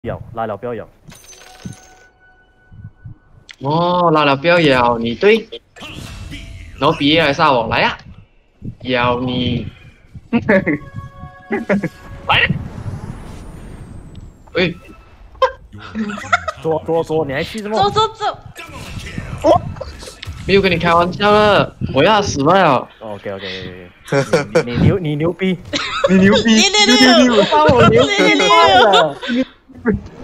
咬，拉了不要咬。 哦，拉了不要咬你，对。然后别来杀我，来呀、咬你。来。喂。 走，你还去什么？ 走。 没有跟你开玩笑了，我要死了。 OK，你牛逼， 你牛逼， 666， 把我牛逼坏了。